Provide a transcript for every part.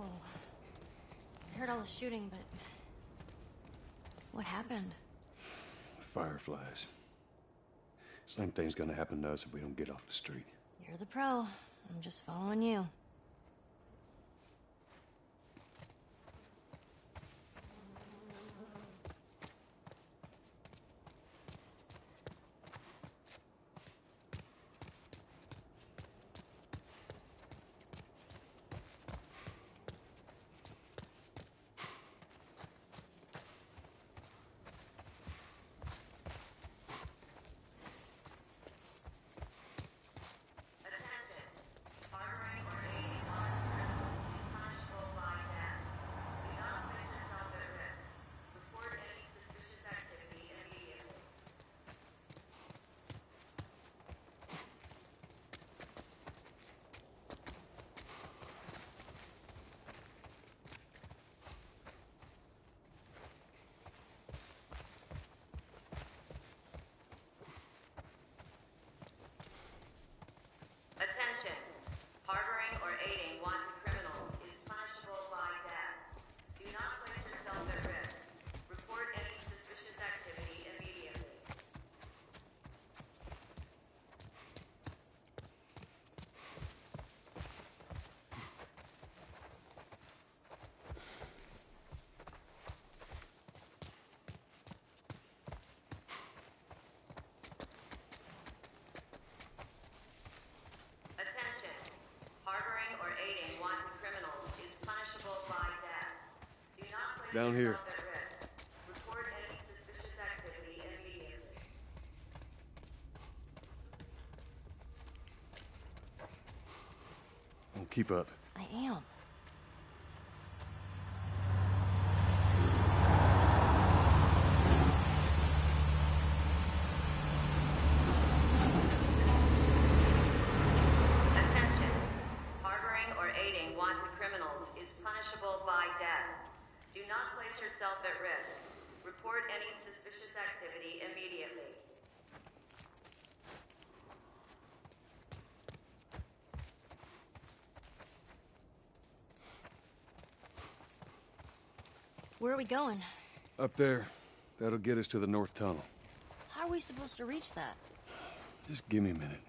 I heard all the shooting, but... what happened? The Fireflies. Same thing's gonna happen to us if we don't get off the street. You're the pro. I'm just following you. Attention. Harboring or aiding wanted criminals is punishable by death. Do not place yourself at risk. Report any suspicious activity immediately. Attention. Harboring or aiding wanted criminals is punishable by death. Do not place Down here. yourself at risk. Report any suspicious activity immediately. Don't keep up. I am. Attention. Harboring or aiding wanted criminals is punishable by death. Do not place yourself at risk. Report any suspicious activity immediately. Where are we going? Up there. That'll get us to the north tunnel. How are we supposed to reach that? Just give me a minute.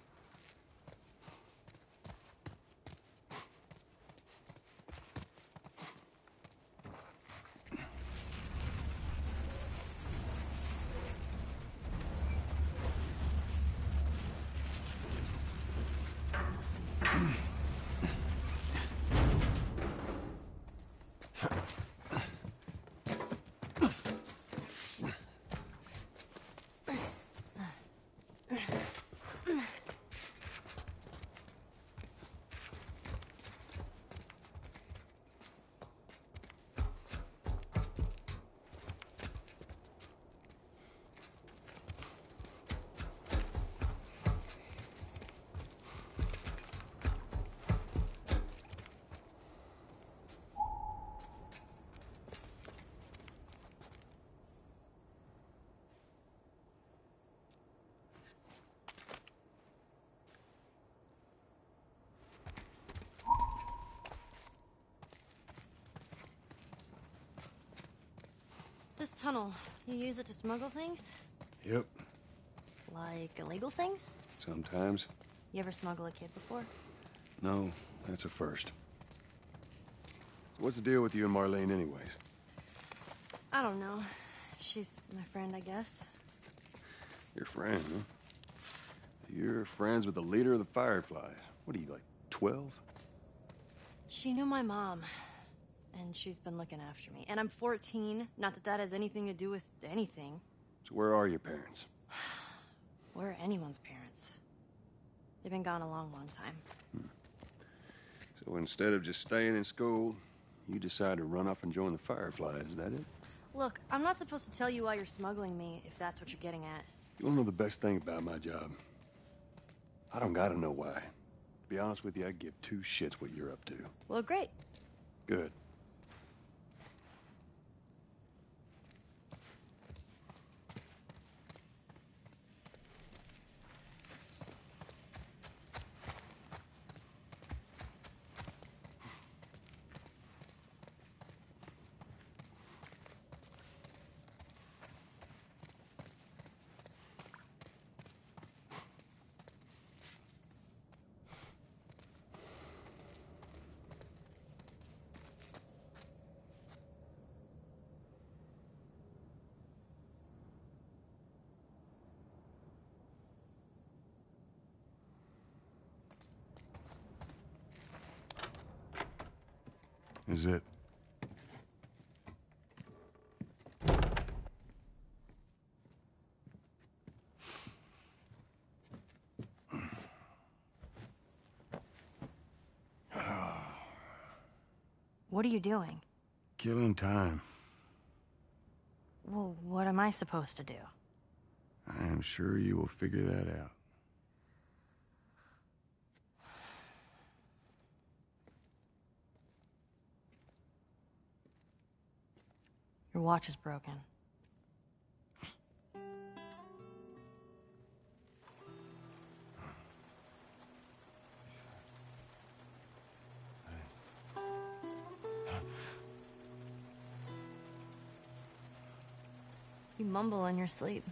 This tunnel, you use it to smuggle things? Yep. Like illegal things? Sometimes. You ever smuggle a kid before? No, that's a first. So what's the deal with you and Marlene anyways? I don't know. She's my friend, I guess. Your friend, huh? You're friends with the leader of the Fireflies. What are you, like 12? She knew my mom, and she's been looking after me. And I'm 14. Not that that has anything to do with anything. So where are your parents? Where are anyone's parents? They've been gone a long, long time. So instead of just staying in school, you decide to run off and join the Fireflies, is that it? Look, I'm not supposed to tell you why you're smuggling me, if that's what you're getting at. You wanna know the best thing about my job? I don't gotta know why. To be honest with you, I give two shits what you're up to. Well, great. Good. is it? What are you doing? Killing time. Well, what am I supposed to do? I am sure you will figure that out. Your watch is broken. You mumble in your sleep.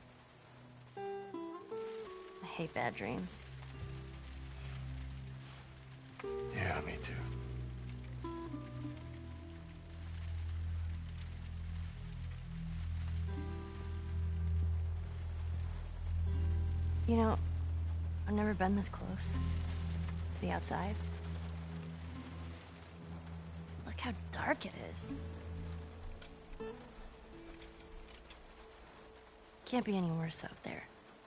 I hate bad dreams. Yeah, me too. You know, I've never been this close to the outside. Look how dark it is. Can't be any worse out there.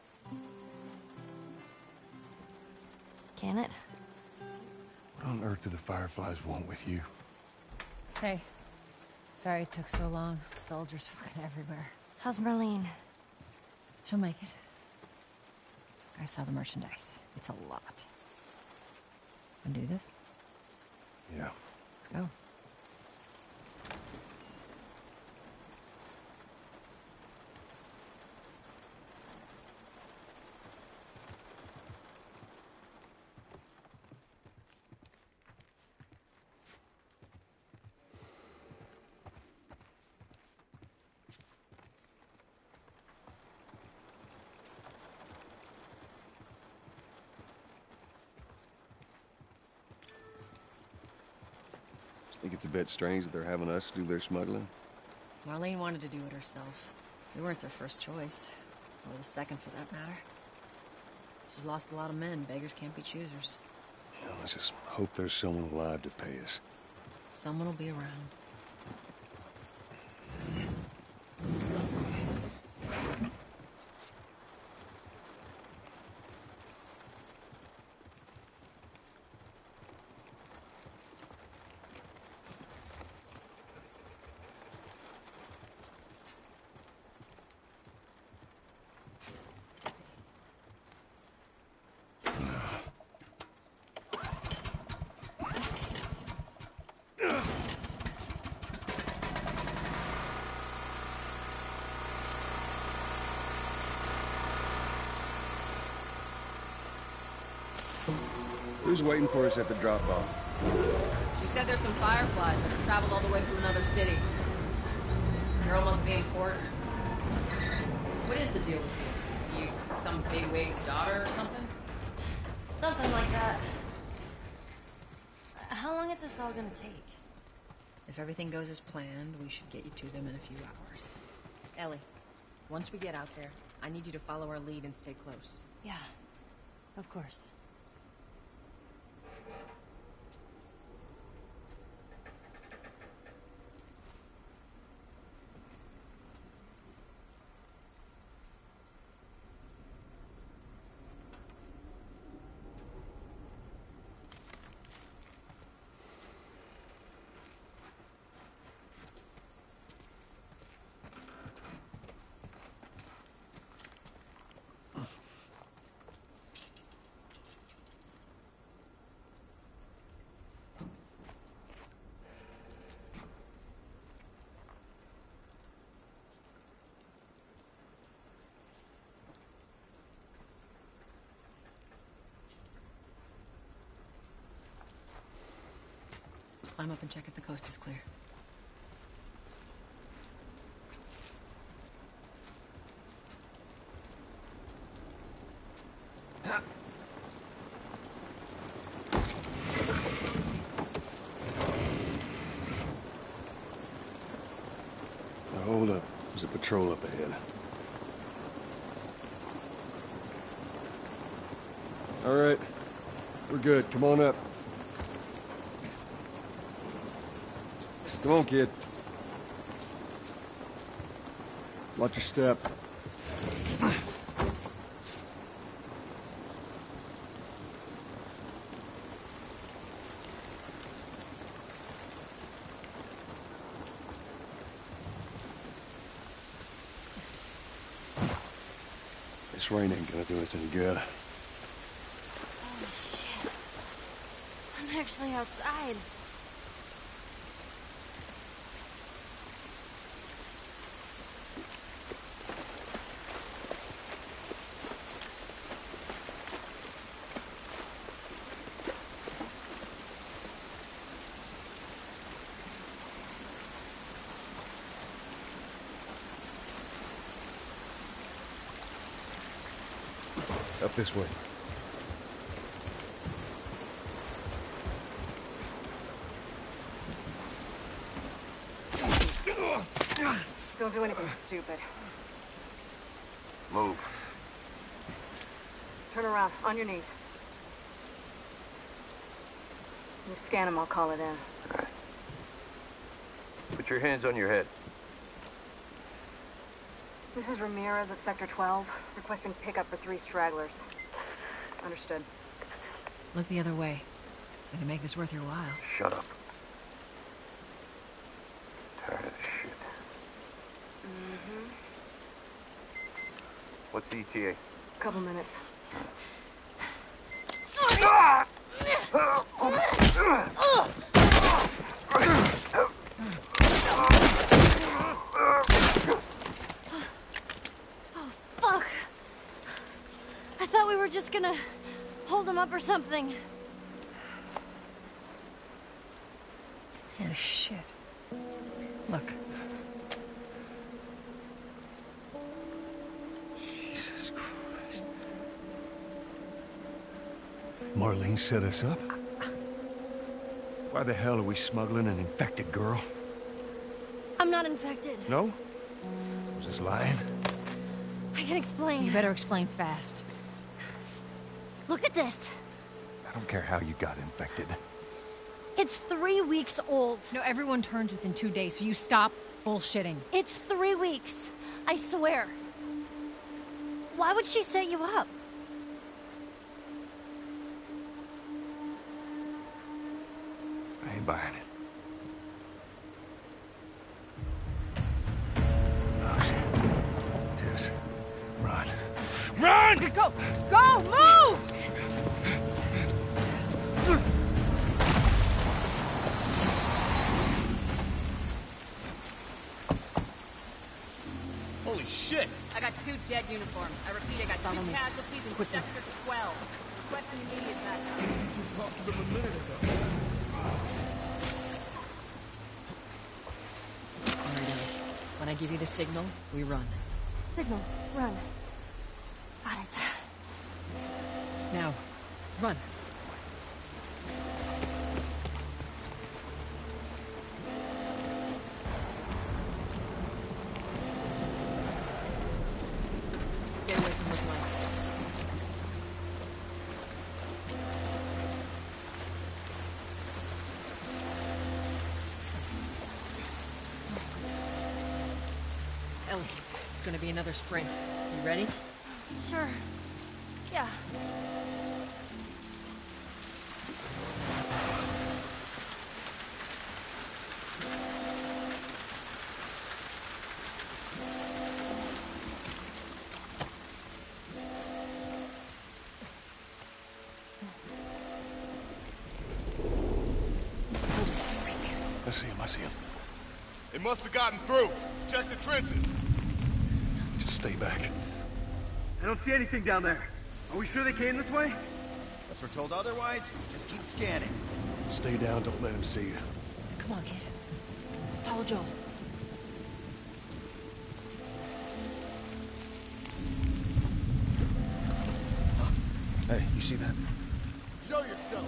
Can it? What on earth do the Fireflies want with you? Hey. Sorry it took so long. Soldiers fucking everywhere. How's Marlene? She'll make it. I saw the merchandise. It's a lot. Wanna do this? Yeah. Let's go. Think it's a bit strange that they're having us do their smuggling? Marlene wanted to do it herself. We weren't their first choice. Or the second, for that matter. She's lost a lot of men. Beggars can't be choosers. Yeah, let's just hope there's someone alive to pay us. Someone will be around. Who's waiting for us at the drop-off? She said there's some Fireflies that have traveled all the way from another city. They're almost being quartered. What is the deal with you? You some bigwig's daughter or something? Something like that. How long is this all gonna take? If everything goes as planned, we should get you to them in a few hours. Ellie, once we get out there, I need you to follow our lead and stay close. Yeah, of course. Climb up and check if the coast is clear. Now hold up. There's a patrol up ahead. All right. We're good. Come on up. Come on, kid. Watch your step. This rain ain't gonna do us any good. Holy shit. I'm actually outside. Up this way. Don't do anything stupid. Move. Turn around, on your knees. You scan him, I'll call it in. All right. Put your hands on your head. This is Ramirez at Sector 12, requesting pickup for 3 stragglers. Understood. Look the other way. We can make this worth your while. Shut up. Tired of this shit. What's the ETA? Couple minutes. Fuck! I thought we were just gonna hold him up or something. Oh, shit. Look. Jesus Christ. Marlene set us up? Why the hell are we smuggling an infected girl? I'm not infected. No? Just lying? I can explain. You better explain fast. Look at this. I don't care how you got infected. It's 3 weeks old. No, everyone turns within 2 days, so you stop bullshitting. It's 3 weeks. I swear. Why would she set you up? I ain't buying it. Oh, shit. Tess, run. Run! Go! Go! Move! Holy shit! I got 2 dead uniforms. I repeat, I got 2 casualties in Sector 12. Requesting immediate backup. You talked to them a minute ago. All right, Ellie. When I give you the signal, we run. Signal. Run. Got it. Now, run. Stay away from those lights. Ellie, it's gonna be another sprint. You ready? Sure. Yeah. I see him. They must have gotten through. Check the trenches. Just stay back. I don't see anything down there. Are we sure they came this way? Unless we're told otherwise, just keep scanning. Stay down, don't let him see you. Come on, kid. Follow Joel. Hey, you see that? Show yourself.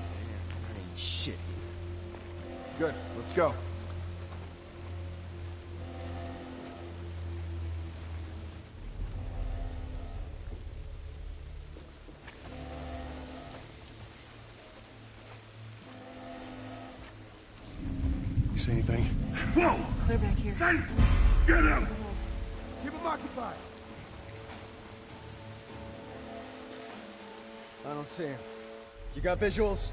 Shit. Good, let's go. see anything? Whoa! Clear back here. Son! Get him! Keep him occupied. I don't see him. You got visuals?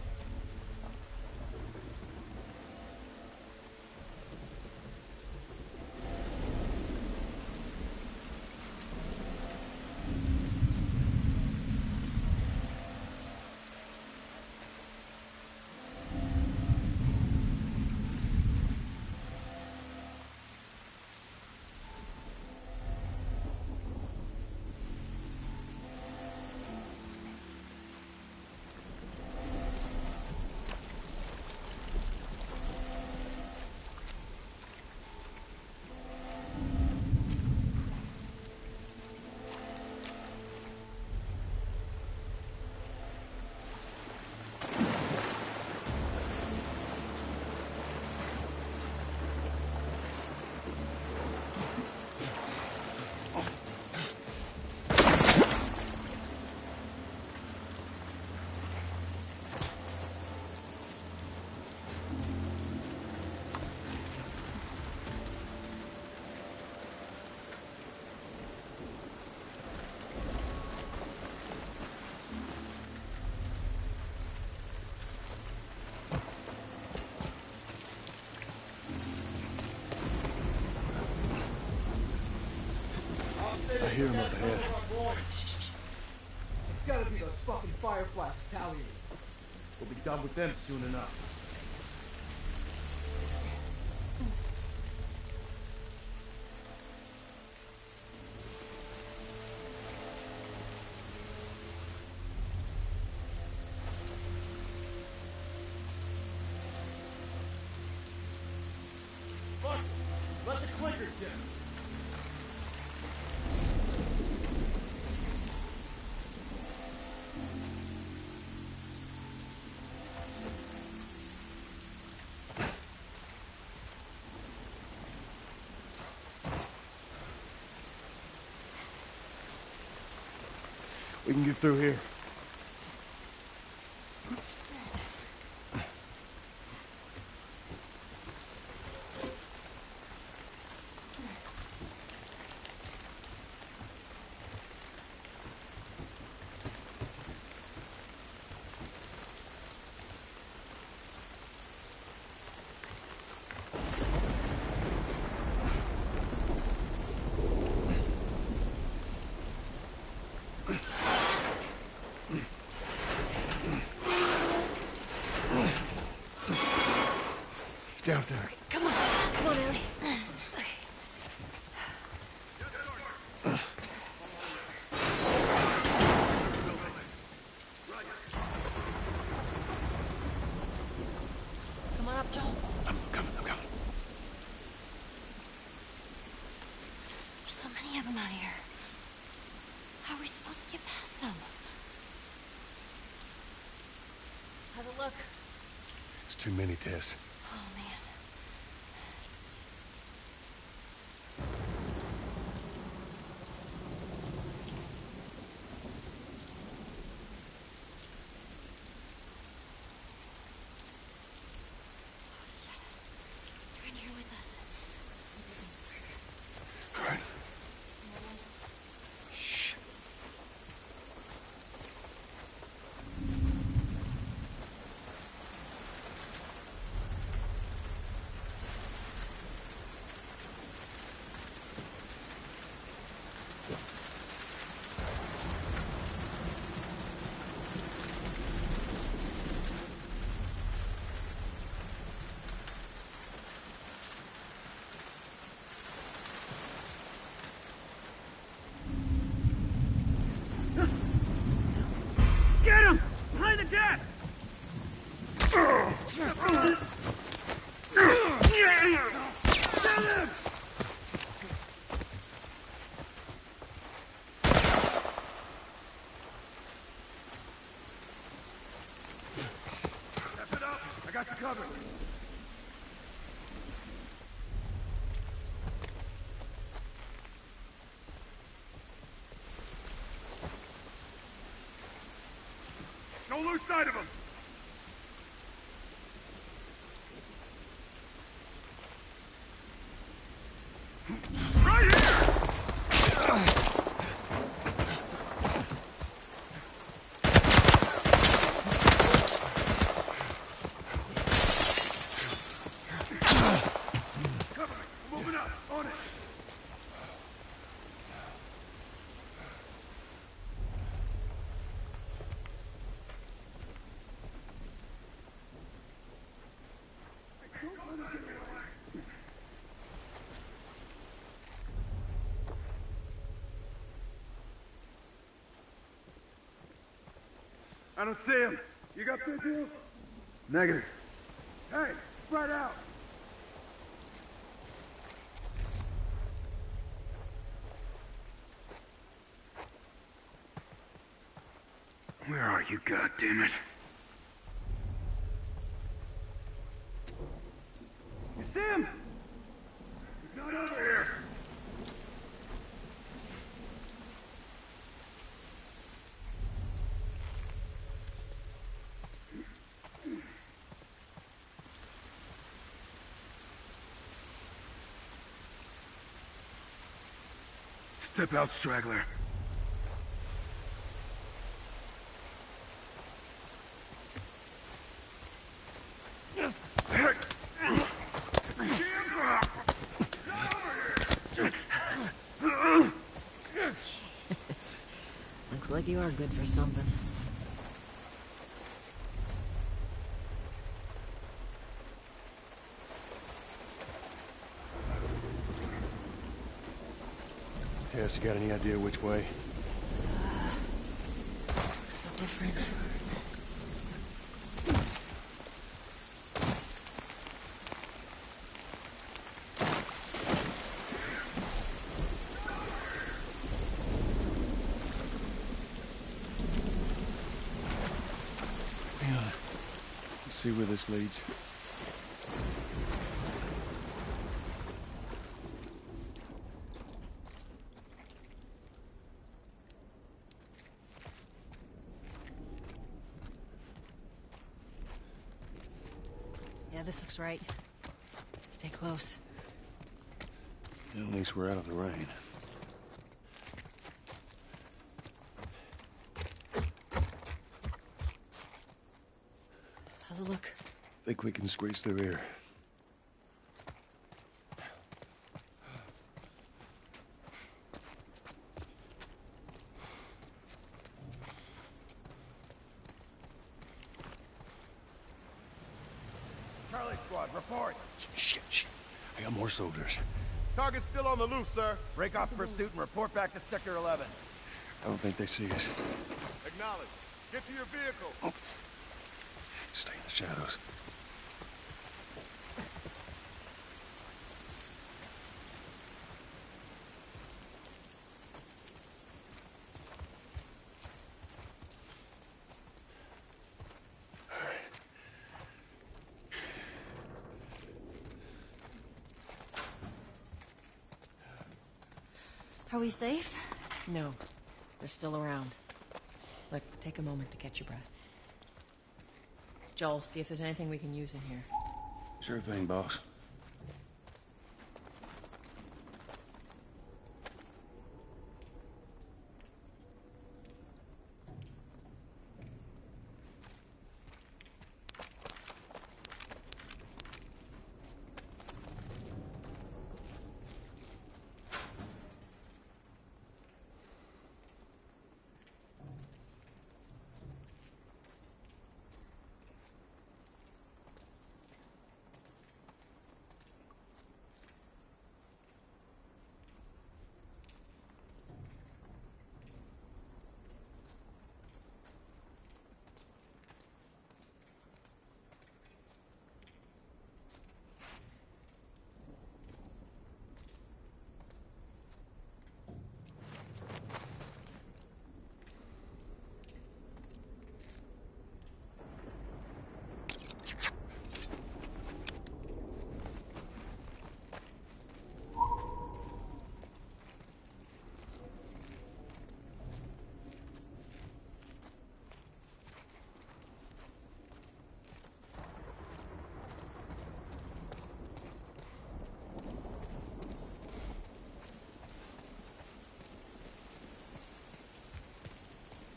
I hear him up ahead. It's gotta be those fucking Fireflies retaliating. We'll be done with them soon enough. Fuck! Let the clickers get him! We can get through here. Down there. Come on, Ellie. Come on up, Joel. I'm coming. There's so many of them out here. How are we supposed to get past them? Have a look. It's too many, Tess. Oh, man. They're in here with us. All right. Shh. Get him! Behind the desk! Get him! Step it up! I got you covered. Don't lose sight of him! Right here! Moving up, on it! I don't see him. You got visuals? Negative. Hey, spread out. Where are you, goddammit? You see him? He's not over here. Step out, straggler. Looks like you are good for something. Tess, you got any idea which way? Looks so different. Yeah. Let's see where this leads. Yeah, this looks right. Stay close. At least we're out of the rain. How's it look? Think we can squeeze through here. Charlie Squad, report. Shit. I got more soldiers. Target's still on the loose, sir. Break off pursuit and report back to Sector 11. I don't think they see us. Acknowledge. Get to your vehicle. Stay in the shadows. Are we safe? No. They're still around. Look, take a moment to catch your breath. Joel, see if there's anything we can use in here. Sure thing, boss.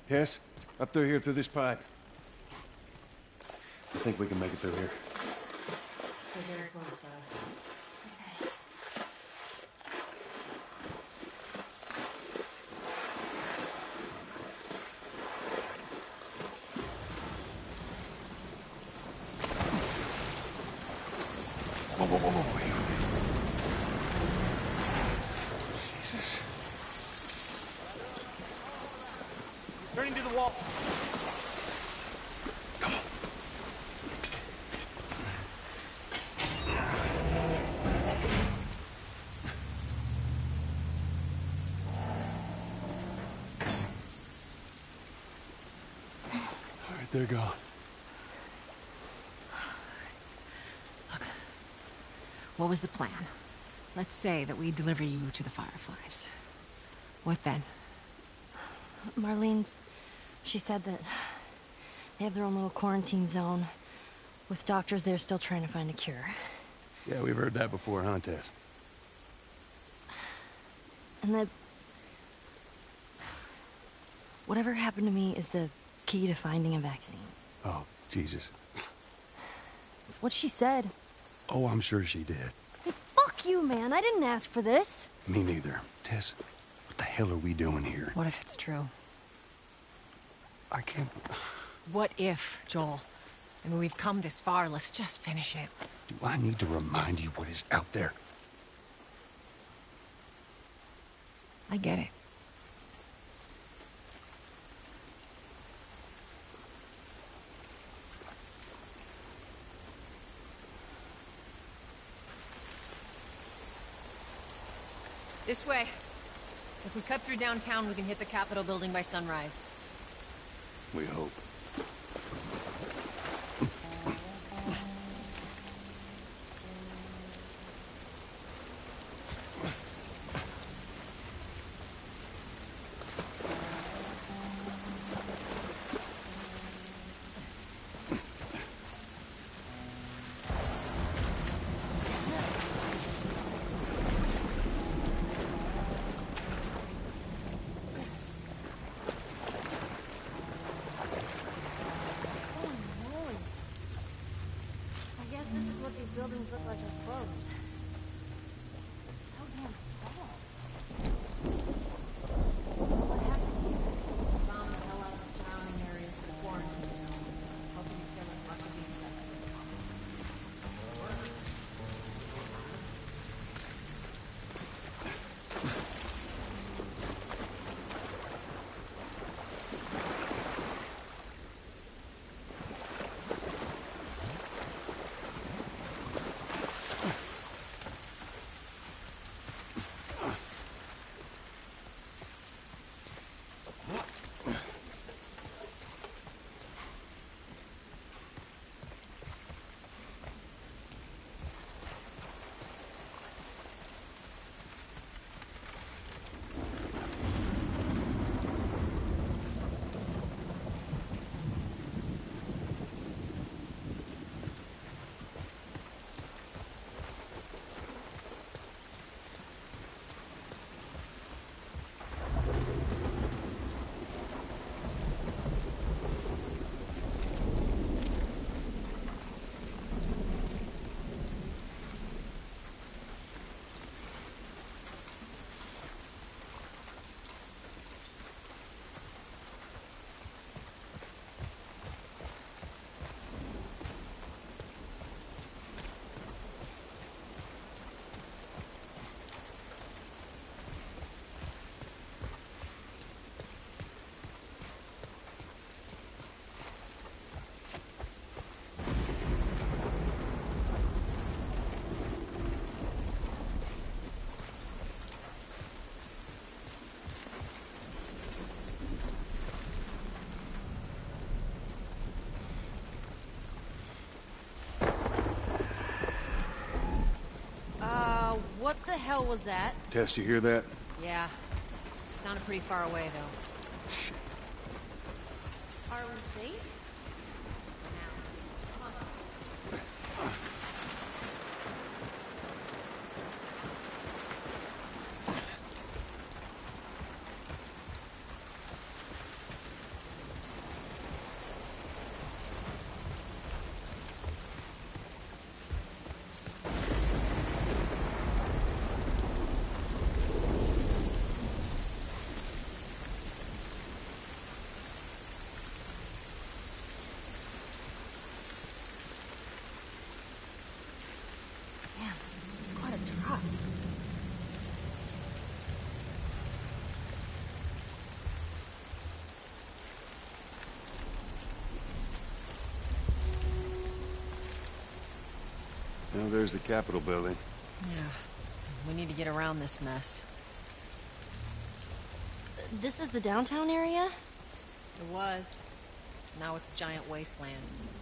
Tess, up through here through this pipe. I think we can make it through here. Whoa, whoa, whoa, whoa, wait. Jesus. Turning to the wall. Come on. All right, they're gone. What was the plan? Let's say that we deliver you to the Fireflies. What then? Marlene, she said that they have their own little quarantine zone with doctors there still trying to find a cure. Yeah, we've heard that before, huh, Tess? And that whatever happened to me is the key to finding a vaccine. Oh, Jesus. It's what she said. Oh, I'm sure she did. Hey, fuck you, man. I didn't ask for this. Me neither. Tess, what the hell are we doing here? What if it's true? I can't... What if, Joel? I mean, we've come this far. Let's just finish it. Do I need to remind you what is out there? I get it. This way. If we cut through downtown, we can hit the Capitol building by sunrise. We hope. I guess this is what these buildings look like up close. So damn tall. What happened here? Bomb the hell out of the surrounding areas for quarantine. Hoping to kill as much of the infected as possible. What the hell was that? Tess, you hear that? Yeah. Sounded pretty far away, though. Shit. Are we safe? Oh, there's the Capitol building. Yeah. We need to get around this mess. This is the downtown area? It was. Now it's a giant wasteland.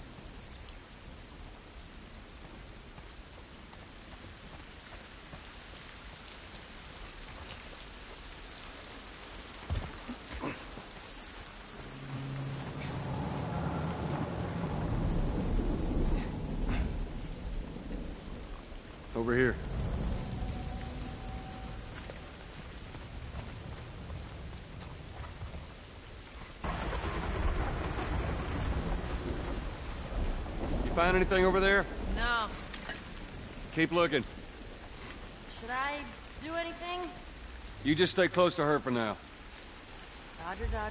Over here. You find anything over there? No. Keep looking. Should I do anything? You just stay close to her for now. Dodger, Dodger.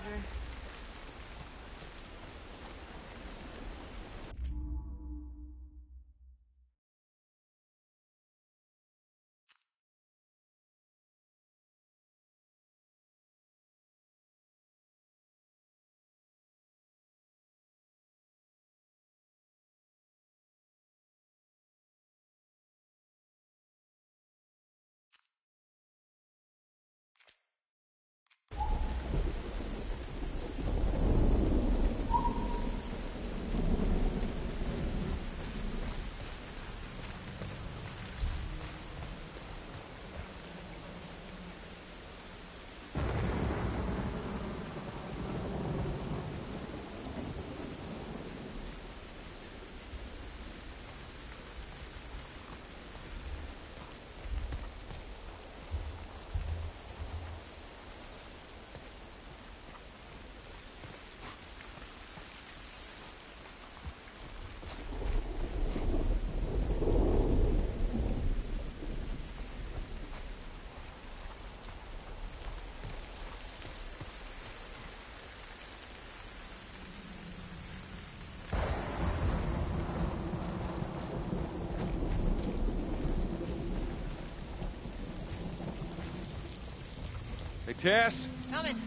Hey, Tess? Coming.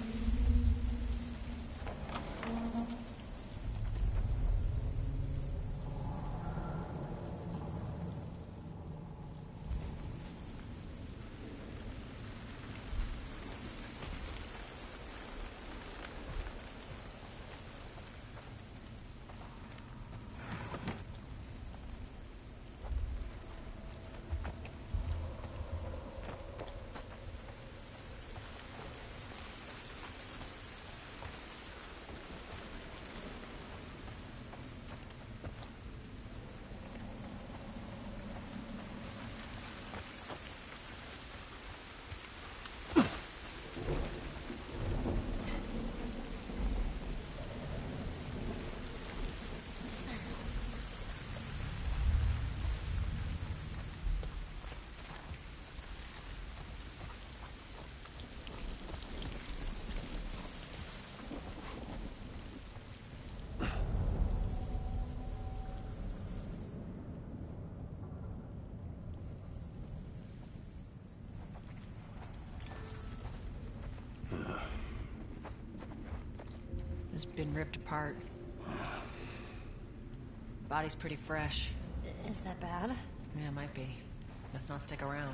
It's been ripped apart. Body's pretty fresh. Is that bad? Yeah, it might be. Let's not stick around.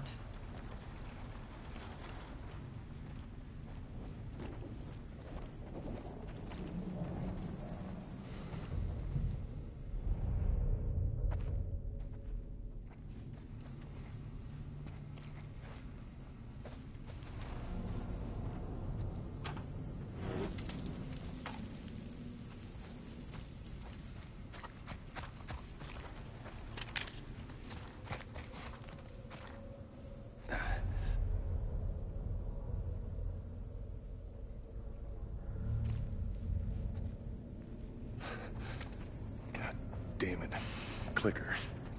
Damn it. Clicker.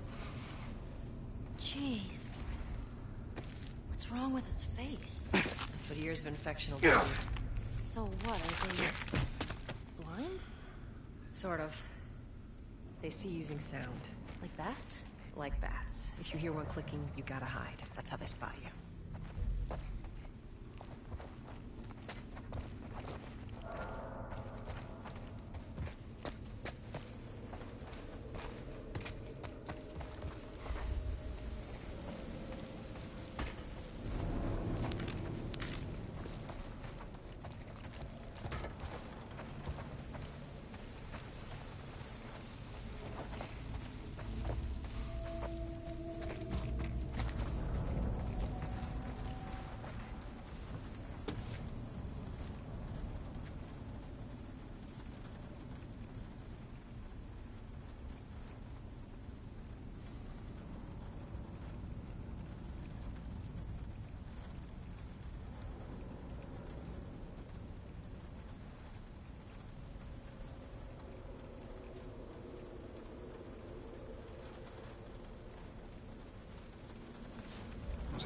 Jeez. What's wrong with its face? That's what years of infection will do. Yeah. So what, are they blind? Sort of. They see using sound. Like bats? Like bats. If you hear one clicking, you gotta hide. That's how they spot you.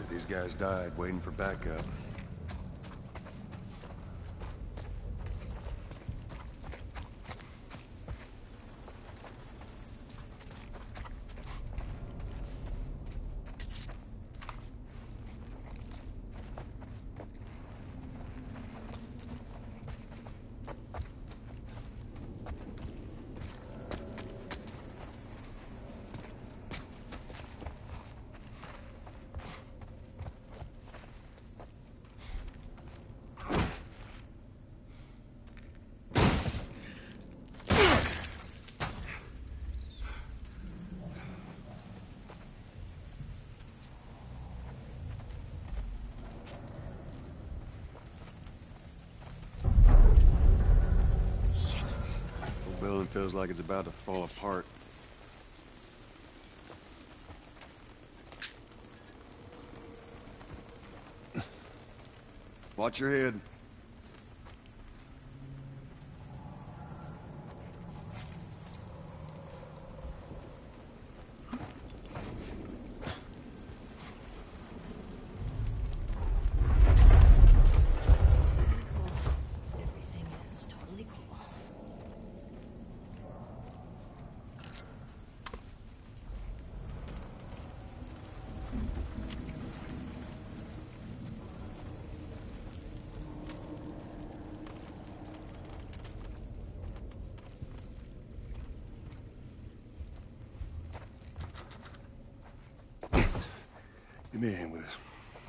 These guys died waiting for backup. The building feels like it's about to fall apart. Watch your head. Everything is totally cool. Give me a hand with this.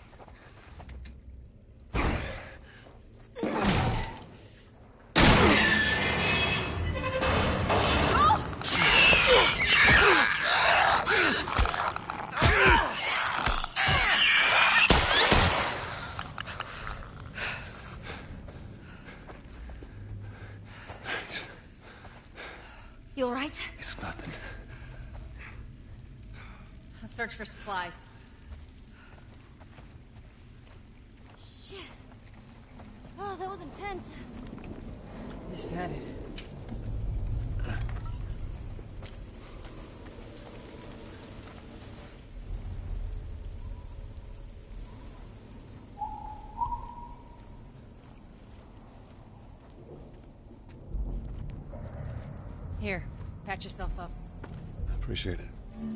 Thanks. You all right? It's nothing. Let's search for supplies. Shit. Oh, that was intense. You said it. Here, patch yourself up. Appreciate it.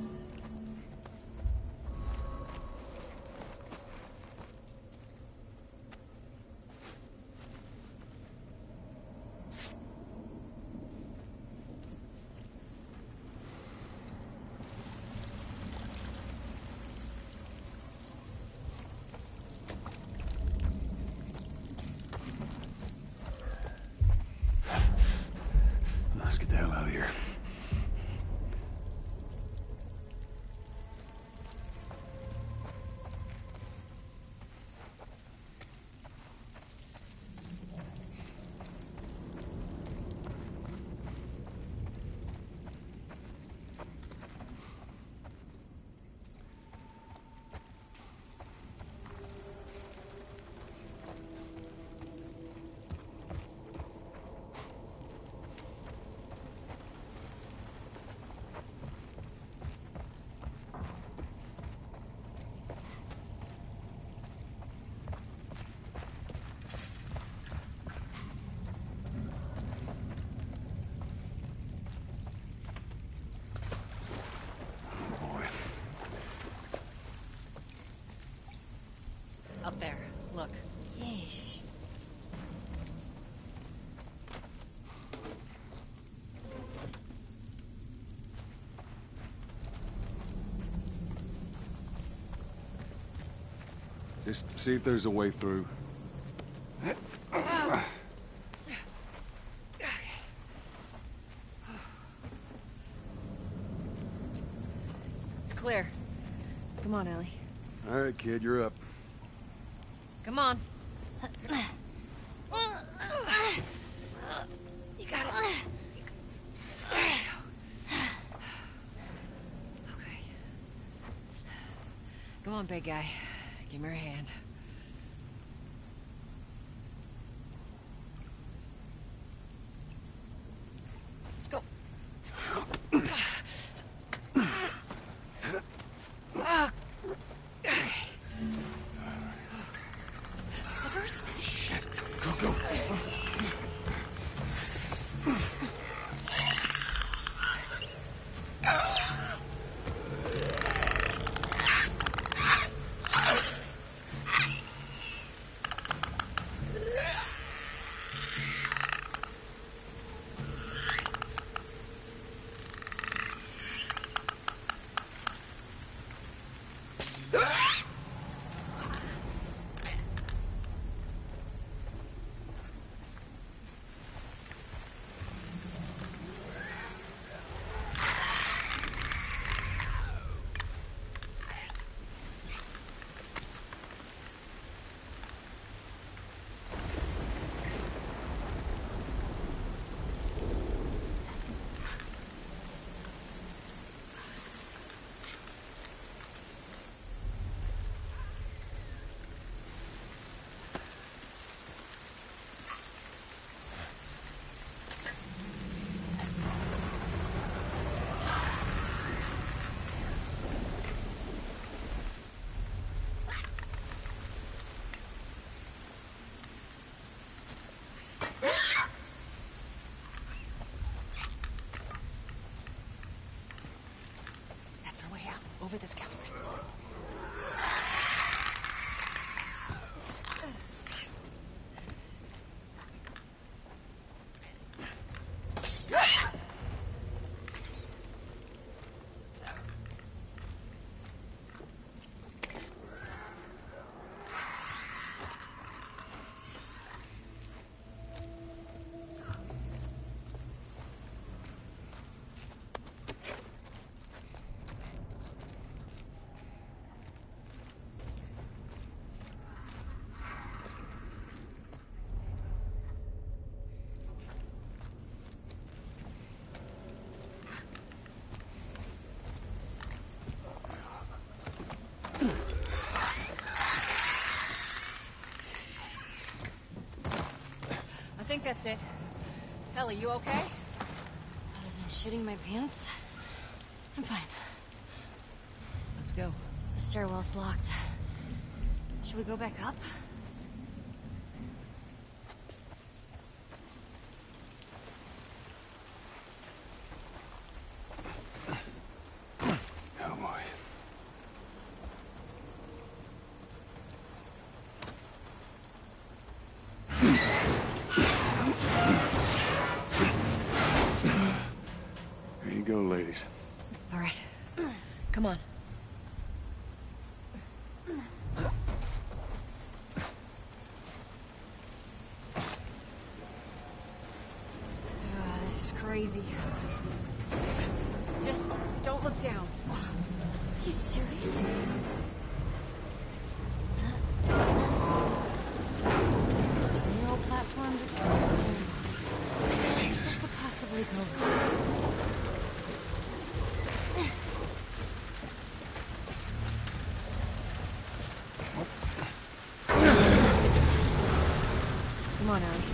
Let's get the hell out of here. Up there. Look. Yeesh. Just see if there's a way through. It's clear. Come on, Ellie. All right, kid, you're up. Come on. You got it. Okay. Come on, big guy. Give me your hand. Let's go. Okay. over the scaffolding. I think that's it. Ellie, you okay? Other than shitting my pants, I'm fine. Let's go. The stairwell's blocked. Should we go back up? Oh boy. There you go, ladies. All right. Come on. This is crazy. Just don't look down. Are you serious? Tornado platforms exposed. Jesus. What could possibly go wrong? Come on, Ellie.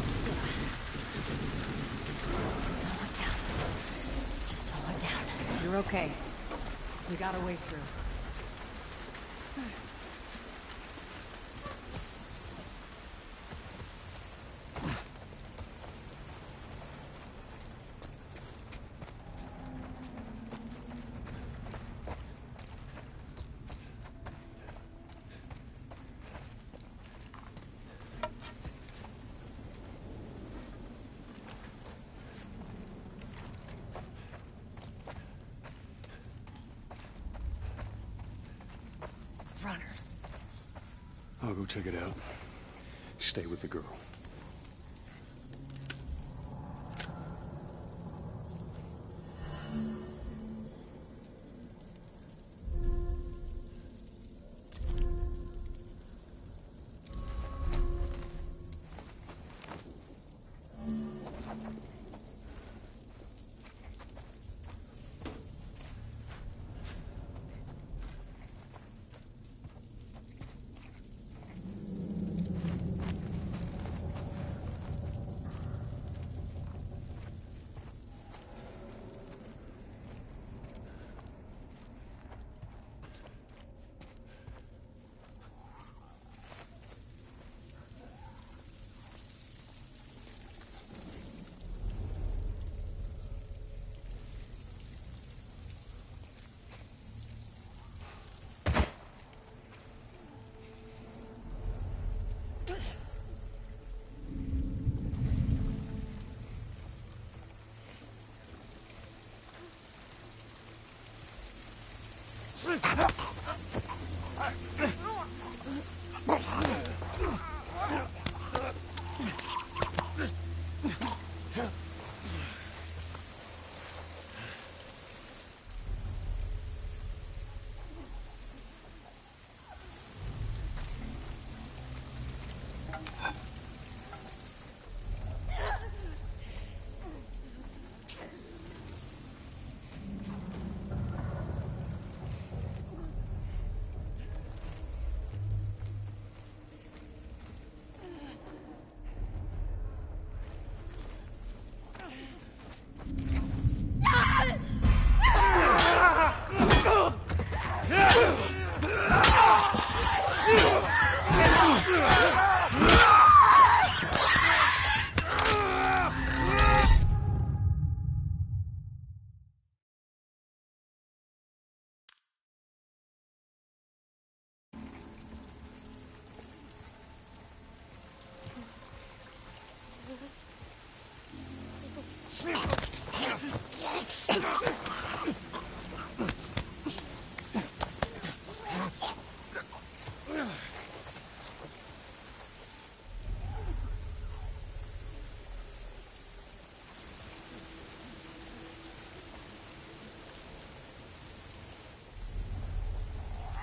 Don't look down. Just don't look down. You're okay. We got our way through. Runners. I'll go check it out. Stay with the girl.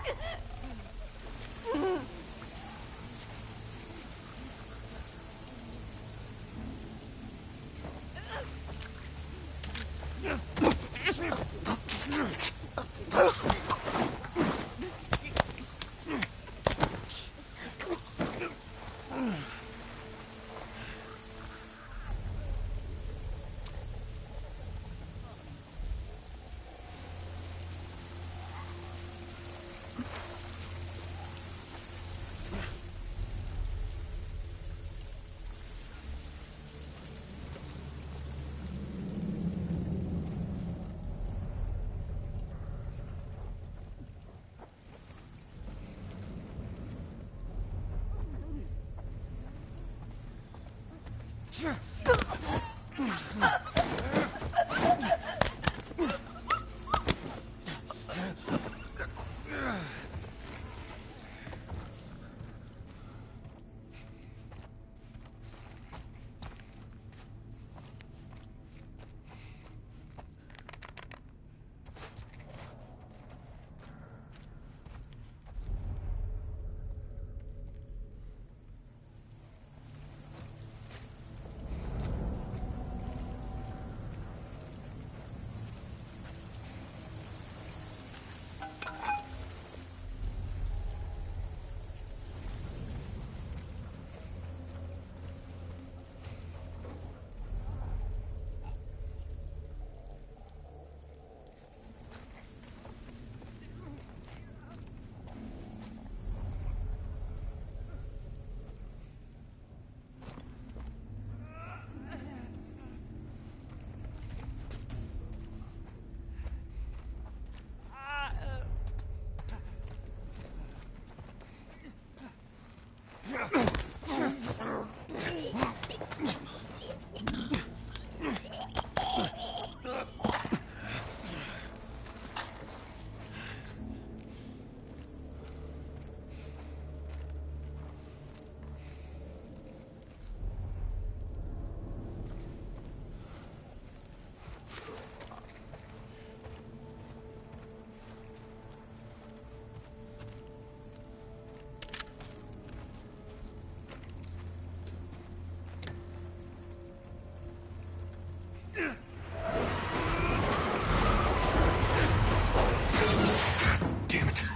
Damn it.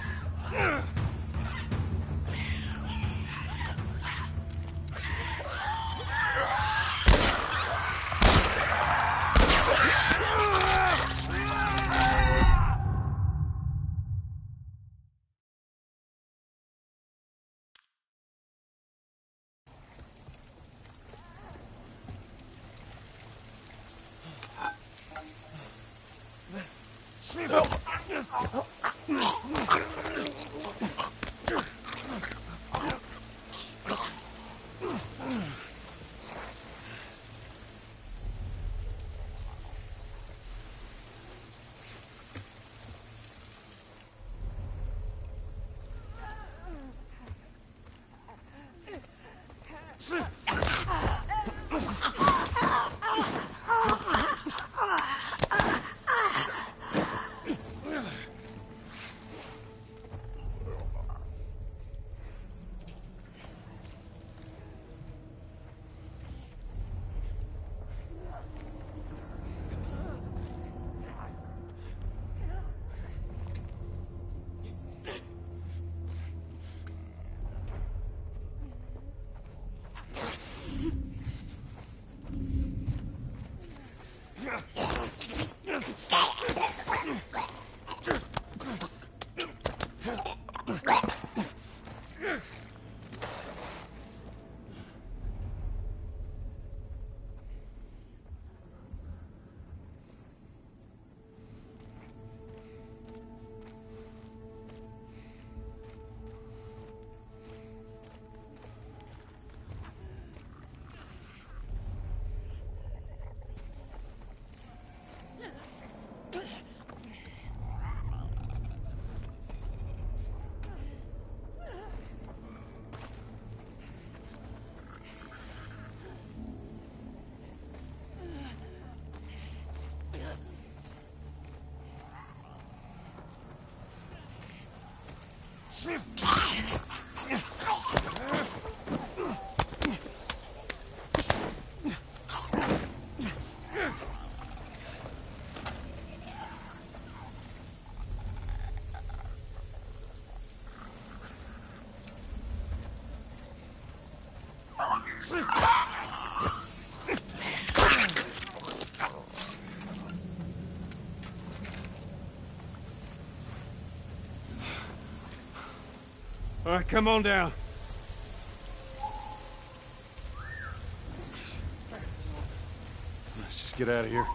All right, come on down. Let's just get out of here.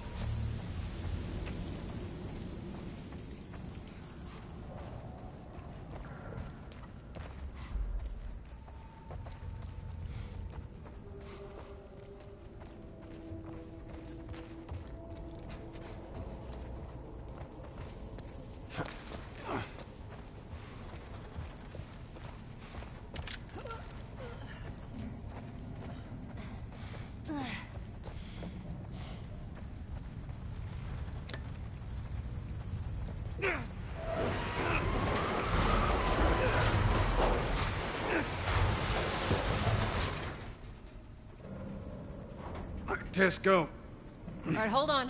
Tess, go. All right, hold on.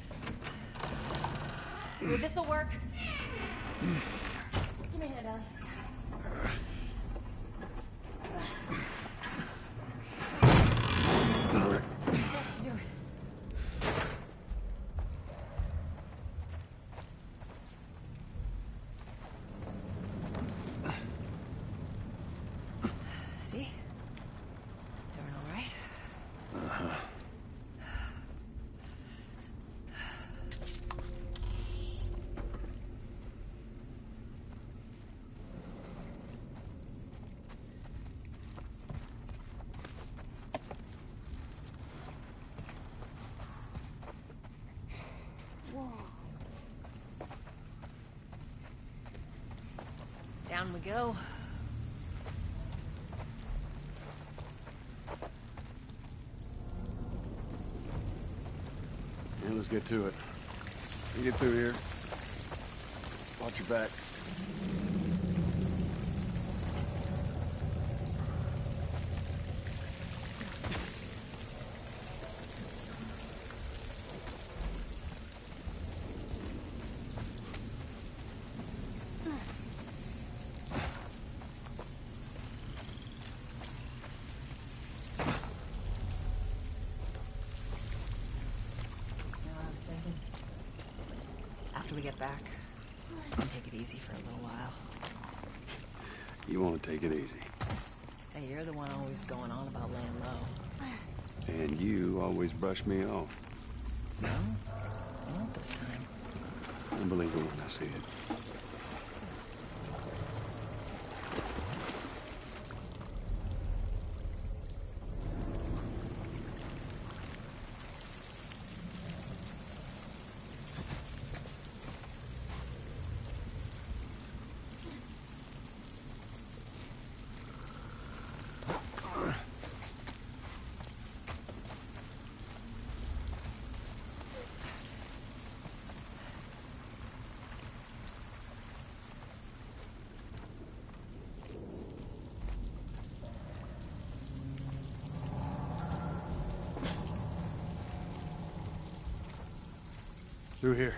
Wait, this'll work. Give me a hand, Ellie. See? Doing all right? Down we go. Yeah, let's get to it. You get through here. Watch your back. After we get back, I'll take it easy for a little while. You want to take it easy. Hey, you're the one always going on about laying low. And you always brush me off. No, I won't this time. I believe it when I see it. Through here.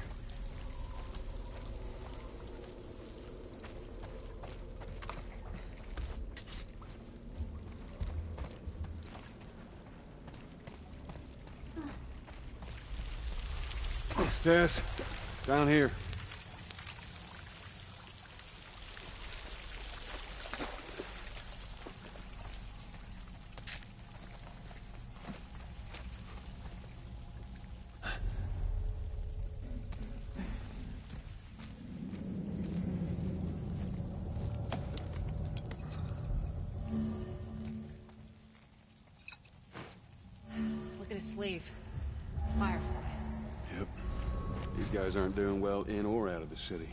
Tess, down here. Look at his sleeve. Firefly. Yep. These guys aren't doing well in or out of the city.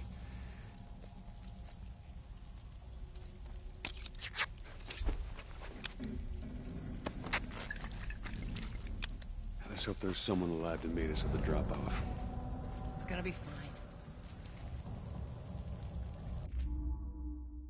Let's hope there's someone alive to meet us at the drop-off. It's gonna be fine.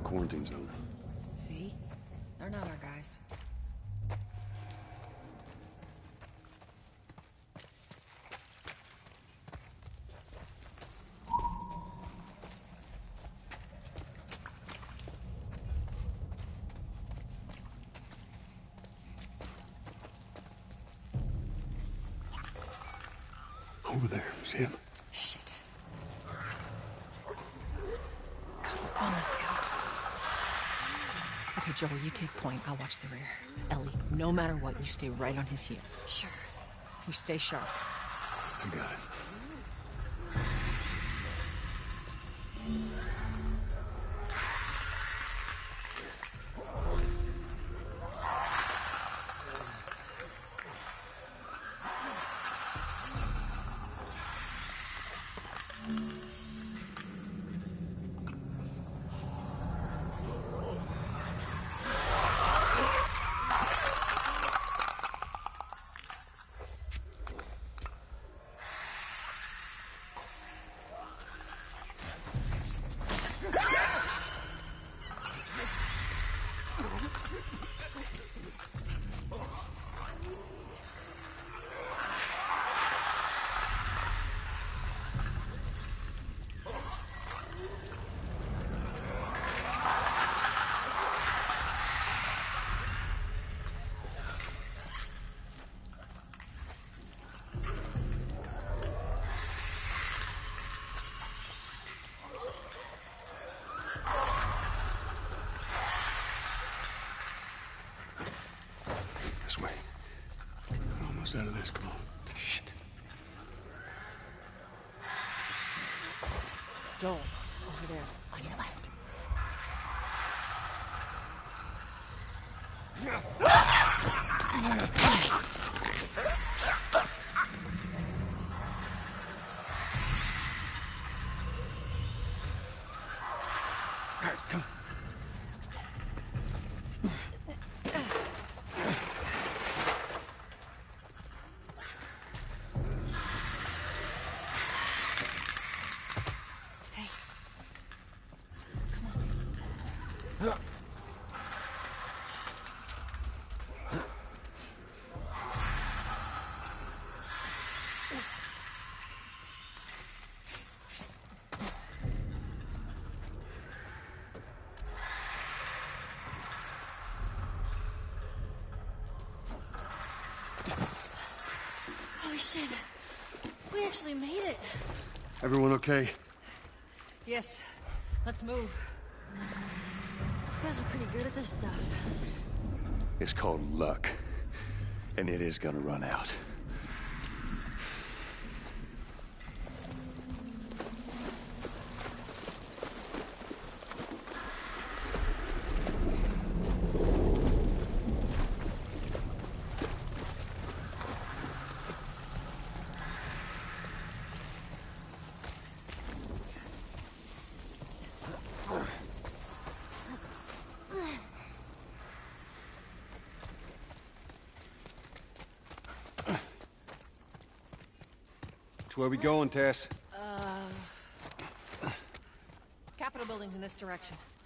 quarantine zone. See? They're not our guys. Over there, see him? Shit. Cover almost out. Okay, Joel, you take point. I'll watch the rear. Ellie, no matter what, you stay right on his heels. Sure. You stay sharp. I got it. This way. We're almost out of this, come on. Shit. Joel, over there, on your left. All right, come. Holy shit. We actually made it. Everyone okay? Yes. Let's move. You guys are pretty good at this stuff. It's called luck. And it is gonna run out. Where we going, Tess? Capitol building's in this direction.